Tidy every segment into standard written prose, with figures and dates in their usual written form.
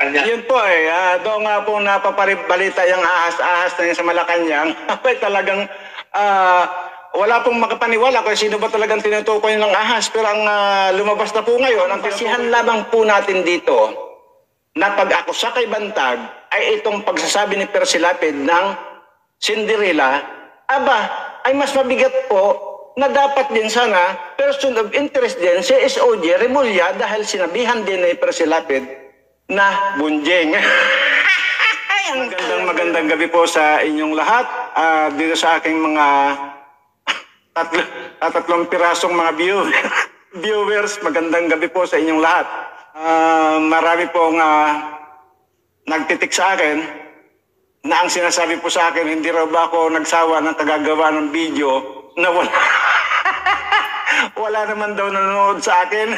Malacanang. Yun po doon nga po napaparibalita yung ahas-ahas na yun sa Malacanang. Ay talagang wala pong makapaniwala kung sino ba talagang tinutukoy ng ahas. Pero ang lumabas na po ngayon, ang kasihan lamang po natin dito na pag-akusa kay Bantag ay itong pagsasabi ni Persilapid ng Cinderella, ay mas mabigat po na dapat din sana person of interest din si SOJ Remulla dahil sinabihan din ni Persilapid na bunjing. Magandang gabi po sa inyong lahat. Dito sa aking mga tatlong pirasong mga viewers, magandang gabi po sa inyong lahat. Marami pong nagtitik sa akin na ang sinasabi po sa akin, hindi raw ba ako nagsawa ng kagagawa ng video na wala naman daw nanonood sa akin.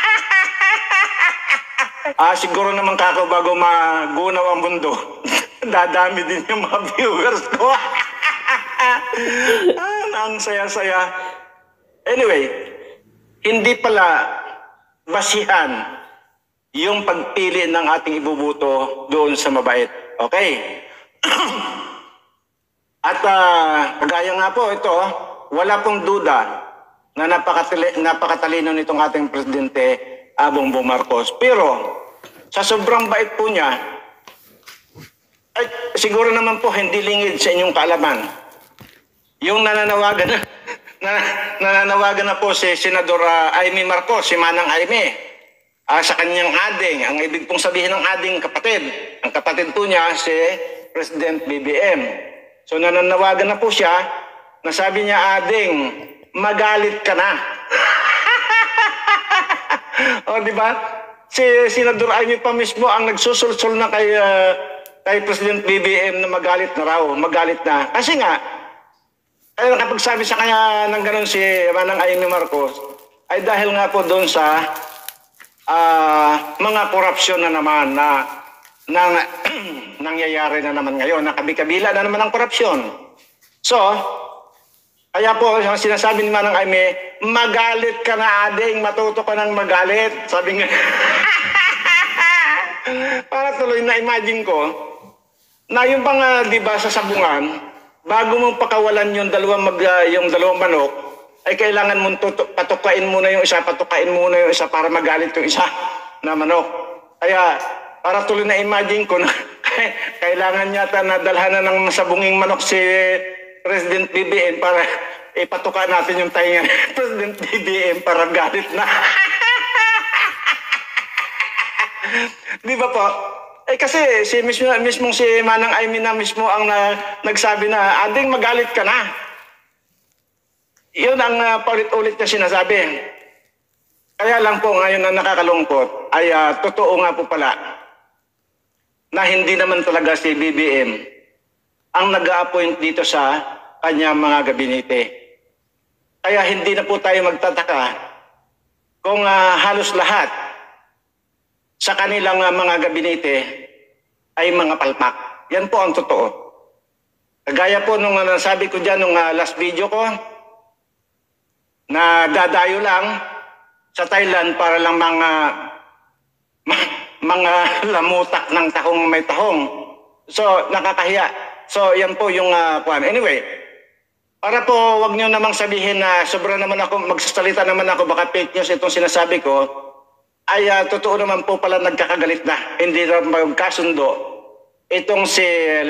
Siguro naman kako bago magunaw ang mundo, dadami din yung mga viewers ko. Ang saya-saya. Anyway, hindi pala basihan yung pagpili ng ating ibubuto doon sa mabait. Okay? At kagaya nga po ito, wala pong duda na napakatalino nitong ating presidente Bongbong Marcos. Pero sa sobrang bait po niya, ay siguro naman po hindi lingid sa inyong kaalaman. Yung nananawagan na po si Senador Amy Marcos, si Manang Amy, sa kanyang ading. Ang ibig pong sabihin ng ading kapatid. Ang kapatid po niya si President BBM. So nananawagan na po siya, nasabi niya, ading, magalit ka na. O di ba? Si Senador Amy pa mismo ang nagsusulsol na kay President BBM na magalit na raw, magalit na. Kasi nga, ay nakapagsabi sa kanya ng ganun si Manang Amy Marcos, ay dahil nga po doon sa mga korupsyon na naman na nangyayari na naman ngayon, nakabi-kabila na naman ang korupsyon. So, kaya po sinasabi ni Manang Amy, magalit ka na ading, matuto ka ng magalit. Sabi nga, para tuloy na imagine ko, na yung pang di ba sa sabungan, bago mong pakawalan yung dalawang manok, ay kailangan mong patukain muna yung isa para magalit yung isa na manok. Kaya para tuloy na imagine ko na kailangan yata na dalhan na ng sabunging manok si President BBM para ipatuka natin yung tainga ni President BBM para galit na. Di ba po? Kasi mismong si Manang Amy na mismo ang nagsabi na, ading magalit ka na. Yun ang paulit-ulit na sinasabi. Kaya lang po ngayon na nakakalungkot ay totoo nga po pala na hindi naman talaga si BBM ang nag-a-appoint dito sa kanyang mga gabinete. Kaya hindi na po tayo magtataka kung halos lahat sa kanilang mga gabinete ay mga palpak. Yan po ang totoo. Kagaya po nung nasabi ko dyan nung last video ko, na dadayo lang sa Thailand para lang mga lamutak ng tahong may tahong. So, nakakahiya. So, yan po yung plan. Anyway, para po wag nyo namang sabihin na sobra naman ako, magsasalita naman ako, baka fake news itong sinasabi ko, ay totoo naman po pala nagkakagalit na. Hindi na magkasundo itong si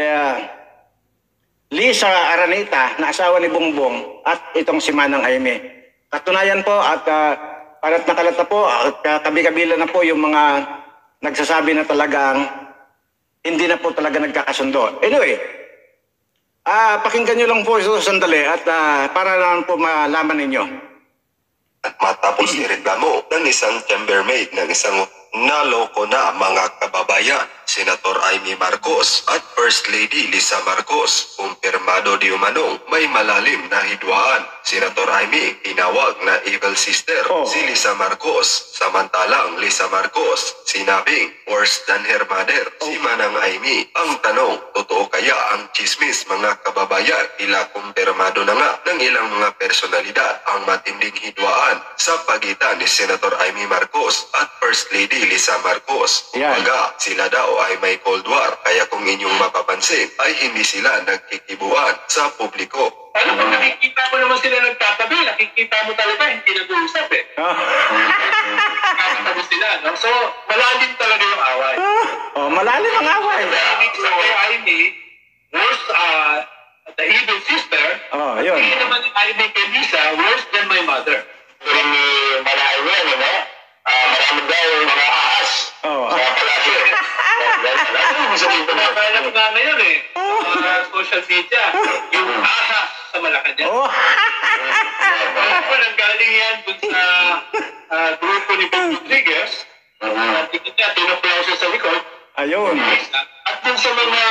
Lisa Araneta na asawa ni Bongbong at itong si Manang Amy. Katunayan po at kalat na kalat na po, kabi-kabila na po yung mga nagsasabi na talagang hindi na po talaga nagkakasundo. Anyway, pakinggan nyo lang po ito sandali at para naman po malaman ninyo. At matapos ireklamo ng isang chambermaid ng isang naloko na mga kababayan, Senator Amy Marcos at First Lady Lisa Marcos, kumpirmado di umanong may malalim na hidwaan Senator Amy, tinawag na evil sister si Lisa Marcos. Samantalang Lisa Marcos, sinabing worse than her mother, si Manang Amy. Ang tanong, totoo kaya ang chismis mga kababayan? Tila kumpirmado na nga ng ilang mga personalidad ang matinding hidwaan sa pagitan ni Senator Amy Marcos at First Lady Lisa Marcos. Yan. Kumbaga, sila daw ay may cold war, kaya kung inyong mapapansin ay hindi sila nagkikibuan sa publiko. Ano kung nakikita mo naman sila nagtatabi, nakikita mo talaga hindi nag-uusap eh. Nakakatabi sila, no? So, malalim talaga yung away. Malalim ang away. Sa kay Amy, worse, the evil sister, Yun. hindi naman yung Amy kay Lisa, worse than my mother. Pero ni Manay yan, no? Maraming daw yung mga ahas. Sa palagi. Kaya ko nga ngayon eh, social media, yung ahas sa Malacanang. Nanggaling yan dun sa grupo ni Ben Rodriguez. Tingin niya, tinaplaw siya sa likod. Ayun. At dun sa mga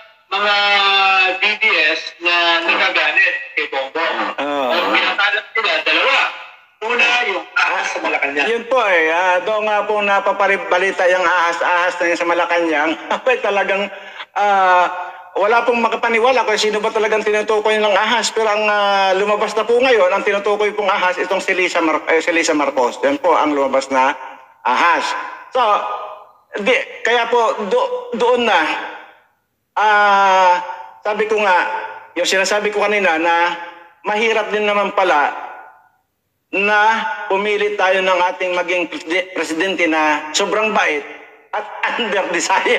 DDS na nagaganit kay Bongbong. Ang pinakalat nila, dalawa. Una, yung ahas sa Malacanang. Yun po doon nga po napaparibbalita yung ahas-ahas na yun sa Malacanang. Ay talagang wala pong makapaniwala kung sino ba talagang tinutukoy ng ahas. Pero ang lumabas na po ngayon, ang tinutukoy pong ahas, itong si Lisa Marcos. Yan po ang lumabas na ahas. So, kaya po doon na, sabi ko nga, yung sinasabi ko kanina na mahirap din naman pala na pumili tayo ng ating maging presidente na sobrang bait at under desire.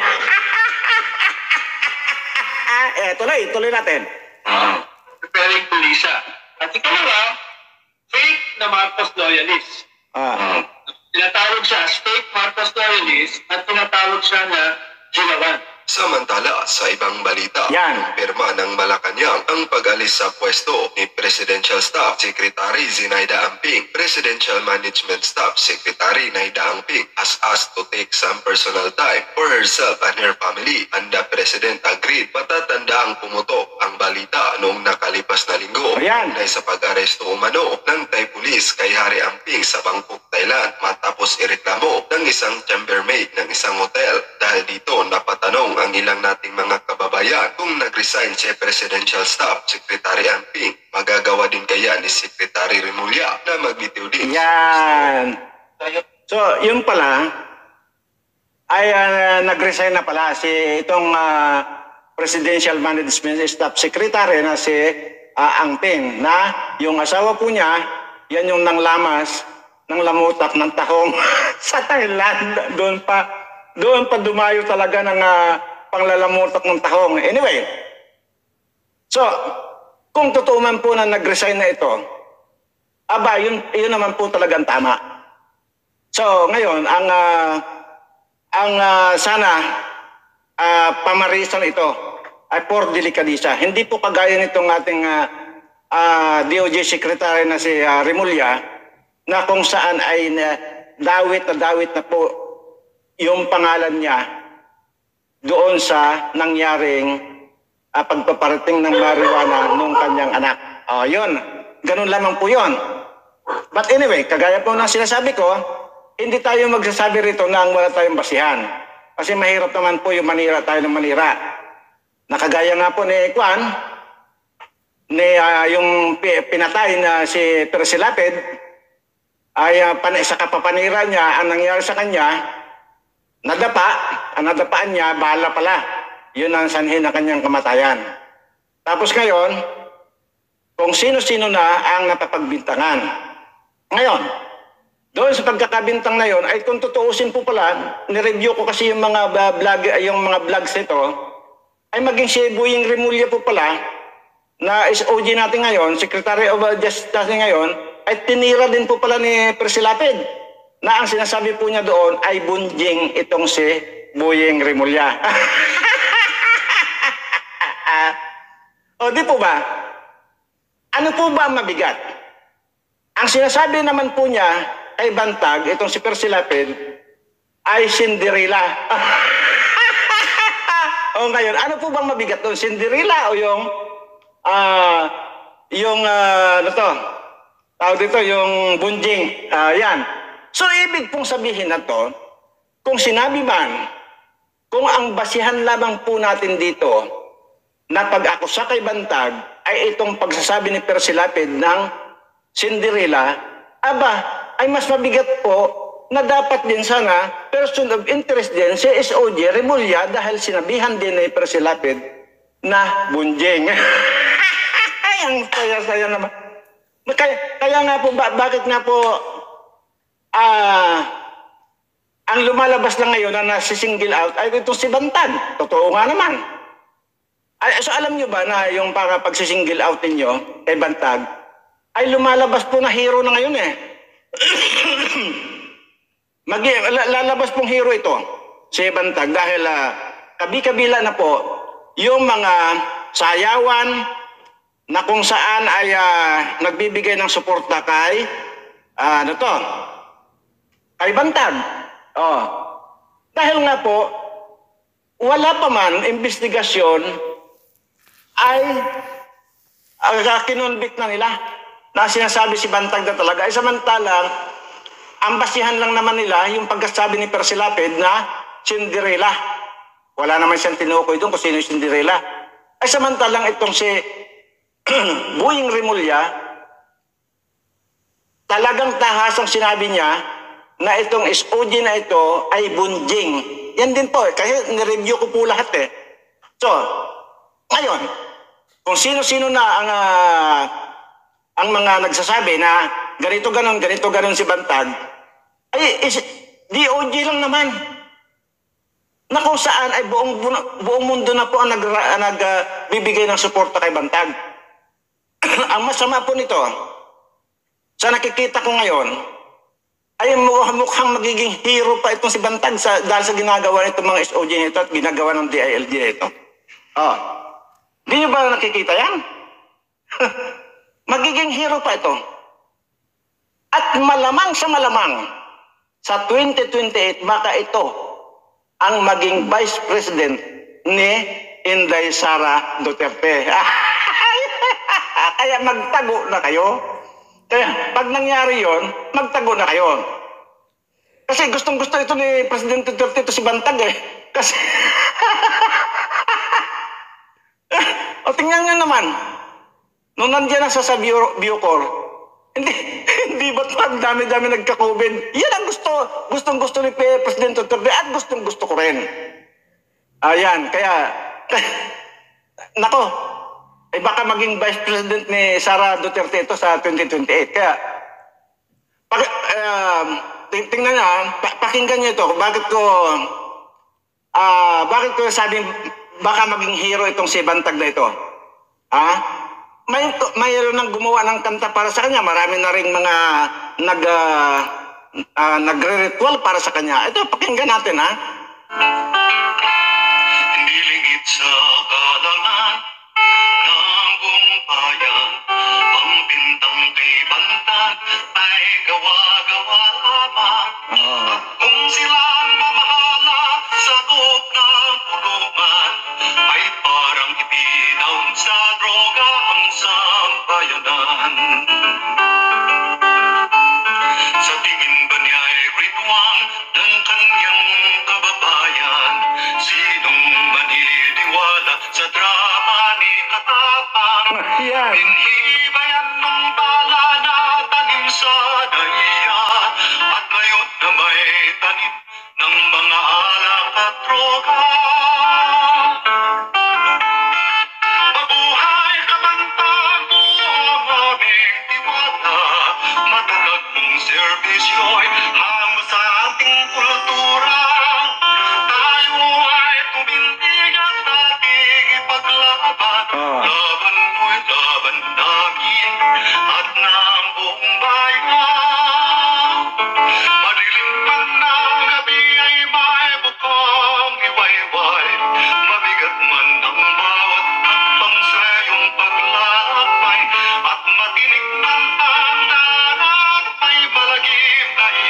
Tuloy natin. Preparing to Lisa. At ikalawa, fake na Marcos loyalist. Tinatawag siya as fake Marcos loyalist at tinatawag siya na Gilawan. Samantala, sa ibang balita, pirma ng Malacanang ang pag-alis sa pwesto ni Presidential Staff Secretary Zinaida Amping. Presidential Management Staff Secretary Naida Amping has asked to take some personal time for herself and her family, and the President agreed. Patatanda ang pumutok ang balita noong nakalipas na linggo na sa pag-aresto umano ng Thai Police kay Harry Amping sa Bangkok, Thailand matapos ireklamo ng isang chambermaid ng isang hotel. Dahil dito napatanong ang ilang nating mga kababayan kung nag-resign si Presidential Staff Secretary Amping, magagawa din kaya ni Secretary Remulla na magbitiw din? Yan. So, yun pala ay nag-resign na pala si itong Presidential Management Staff Secretary na si Amping, na yung asawa po niya, yan yung nanglamas ng lamutak ng tahong sa Thailand. Doon pa dumayo talaga ng panglalamutak ng tahong. Anyway, so, kung totoo man po na nag-resign na ito, yun naman po talagang tama. So, ngayon, ang sana pamarisan ito ay por delikadisa. Hindi po kagaya nitong ating DOJ Secretary na si Remulla, na kung saan ay dawit na po yung pangalan niya doon sa nangyaring pagpaparating ng marijuana nung kanyang anak. Yun. Ganun lamang po yun. But anyway, kagaya po ng sinasabi ko, hindi tayo magsasabi rito na wala tayong basihan. Kasi mahirap naman po yung manira tayo ng manira. Nakagaya nga po ni Kwan, yung pinatay na si Persilapid, ay sa kapapanira niya, ang nangyari sa kanya, nadapaan niya, bahala pala. Yun ang sanhin ng kanyang kamatayan. Tapos ngayon, kung sino-sino na ang napapagbintangan. Ngayon, doon sa pagkakabintang na yon, ay kung tutuusin po pala, nireview ko kasi yung mga vlogs nito, ay maging si Boying Remulla po pala, na SOG natin ngayon, Secretary of Justice ngayon, ay tinira din po pala ni Persilapid, na ang sinasabi po niya doon ay bunjing itong si Boying Remulla. Di po ba? Ano po ba ang mabigat? Ang sinasabi naman po niya ay bantag, itong si Persilapid, ay Cinderella. Ngayon, ano po bang mabigat doon? Cinderella o yung ano to, tawag dito, yung bunjing. Yan. So, ibig pong sabihin na to, kung sinabi man, kung ang basihan lamang po natin dito na pag-akusa kay Bantag ay itong pagsasabi ni Persilapid ng Cinderella, aba, ay mas mabigat po na dapat din sana person of interest din si SOG Remulla dahil sinabihan din ni Persilapid na bunjing. Ay, ang saya-saya naman. Kaya nga po, bakit nga po ang lumalabas lang ngayon na nasi-single out ay ito si Bantag. Totoo nga naman. So alam nyo ba na yung pagsi-single out ninyo kay Bantag ay lumalabas po na hero na ngayon eh. Lalabas pong hero ito si Bantag dahil kabi-kabila na po yung mga sayawan na kung saan ay nagbibigay ng suporta kay kay Bantag. Dahil nga po wala pa man investigasyon ay kinonvict na nila na sinasabi si Bantag na talaga. Ay samantalang ang basihan lang naman nila yung pagkasabi ni Persilapid na Cinderella. Wala naman siyang tinukoy doon kung sino yung Cinderella. Ay samantalang itong si Boying Remulla, talagang tahasang sinabi niya na itong SOG na ito ay bunjing. Yan din po, kasi nireview ko po lahat eh. So, ngayon, kung sino-sino na ang mga nagsasabi na ganito ganon si Bantag, ay DOJ lang naman. Na kung saan ay buong mundo na po ang nagbibigay ng suporta kay Bantag. Ang masama po nito, sa nakikita ko ngayon, ay mukhang magiging hero pa itong si Bantag dahil sa ginagawa nitong mga SOG nito at ginagawa ng DILG nito. Di nyo ba nakikita yan? Magiging hero pa ito. At malamang sa 2028, baka ito ang maging Vice President ni Inday Sara Duterte. Kaya magtago na kayo. Kaya pag nangyari yon, magtago na kayo. Kasi gustong-gusto ito ni Presidente Duterte, ito si Bantag eh. Kasi o tingnan nyo naman, nung nandiyan na sa Bucor, hindi ba ang dami-dami nagka-COVID? Yan ang gustong-gusto ni Presidente Duterte at gustong-gusto ko rin. Ayan, kaya nako, baka maging Vice President ni Sara Duterte ito sa 2028. Kaya tingnan nyo, pakinggan nyo ito. Bakit ko sabing baka maging hero itong si Bantag na ito? Mayroon nang gumawa ng kanta para sa kanya. Marami na rin mga nagre-ritual para sa kanya. Ito, pakinggan natin Hindi lingid sa kalangan ng buong bayan, ang bintang kay Bantag ay gawa-gawa lamang. Kung silang mamahala sa loob ng pulungan, ay parang ipinaw sa droga ang sambayanan. Sa tingin ba niya ay ritual ng kanyang kababayan? Sinong maniniwala sa drama ni Katapang? Pinhibayan ng bala na tanim sa daya, at ngayon na may tanim ng mga alak at droga. Mabuhay ka Bantag, buong aming tiwala, matalag mong serbisyo'y hango sa ating kultura. Tayo ay tumindig at ating ipaglaban. Laban mo'y laban namin at ng buong bayan. Madilim man na gabi ay may bukang iwayway, mabigat man ang bawat takbang sa iyong paglalakbay, at matinig man ang darat, may malagim na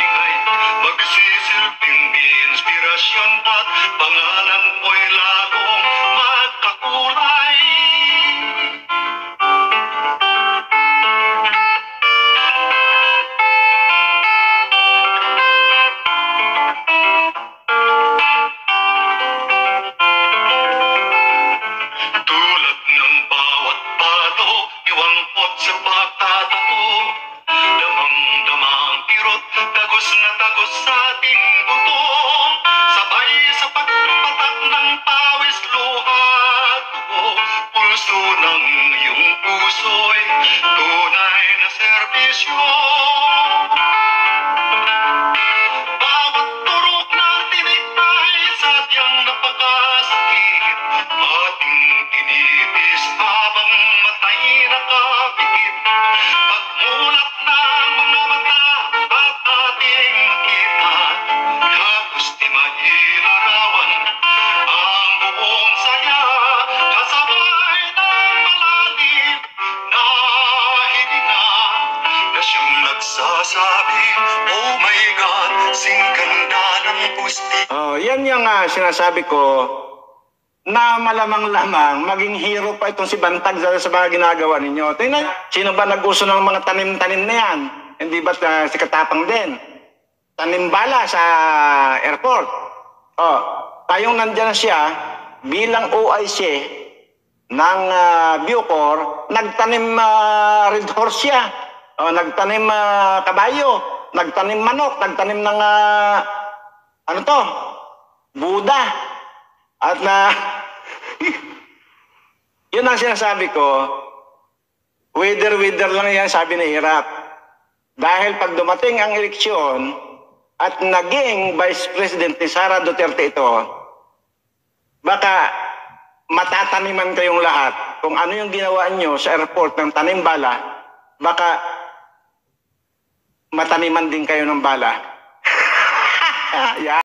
takot sa pagtatato. Damang-dama ang kirot, tagos na tagos sa ating buto. Sabay sa pagpatak ng pawis, luha at dugo. Pulso ng iyong puso'y tunay na serbisyo. Bawat turok ng tinig ay sadyang napakasakit. Ating tinipis habang matay nakapikit. Pagmulat ng mga mata at ating makita, hapos di mailarawan ang buong saya. Kasabay ng malalim na hininga na siyang nagsasabing, oh my God, sing ganda ng pusti. Oh, yan yung sinasabi ko na malamang-lamang maging hero pa itong si Bantag sa mga ginagawa ninyo. Tingnan, sino ba nag-uso ng mga tanim-tanim na yan? Hindi ba si Katapang din? Tanim bala sa airport. Oh, tayong nandyan siya bilang OIC ng Bucor, nagtanim red horse siya. Oh, nagtanim kabayo, nagtanim manok, nagtanim ng Buda. At yun ang sinasabi ko, wither lang yan, sabi ni Hirap. Dahil pag dumating ang eleksyon at naging Vice President ni Sara Duterte ito, baka matataniman kayong lahat kung ano yung ginawa nyo sa airport ng tanim bala, baka mataniman din kayo ng bala. Yeah.